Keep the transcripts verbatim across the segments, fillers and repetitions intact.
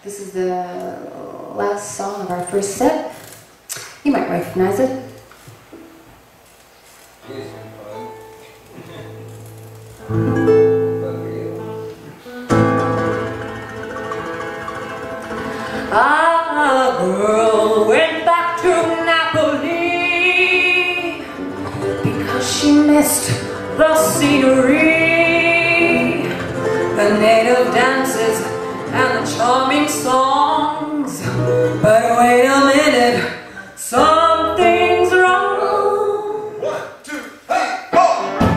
This is the last song of our first set. You might recognize it. A girl went back to Napoli because she missed the scenery, the native dances and the charming songs. But wait a minute, something's wrong. One, two, three, four.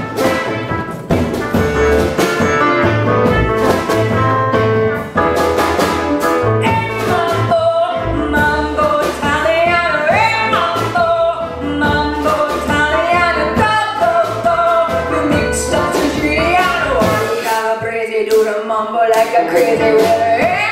Hey mambo, mambo Italiano. Hey mambo, mambo Italiano. Go, go, go. You mixed up Siciliano. Calabrese do the mambo like a crazy river.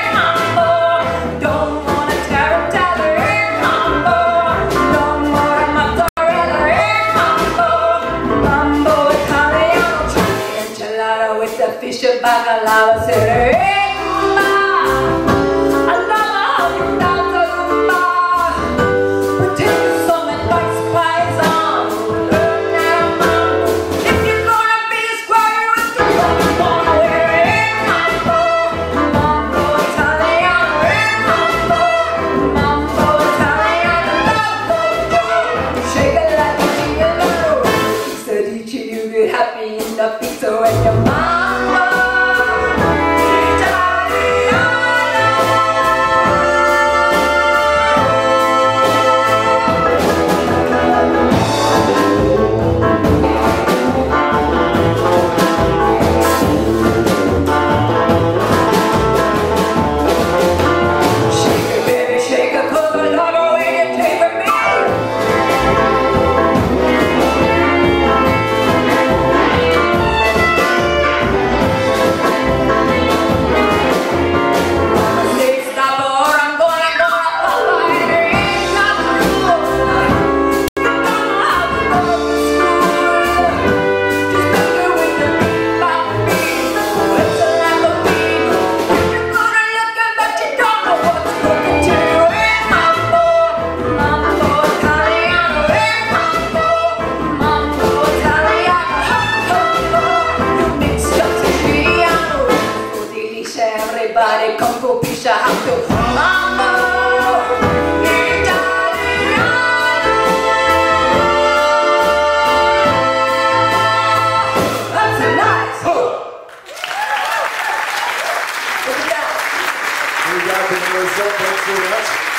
Fish and bacalao, said, hey, ma, I love how you dance the rumba, but take some advice, paisan, learn that mambo. If you're gonna be a squire, you have to come on away. Hey, mambo, mambo Italiano, hey, mambo, mambo Italiano, go, go, go, shake it like a gigolo. He said, each of you get happy in the pizza when your mom. Everybody come go pisha have to Mambo Italiano. That's nice. Oh. Look at that. We got the first up. Thanks very much.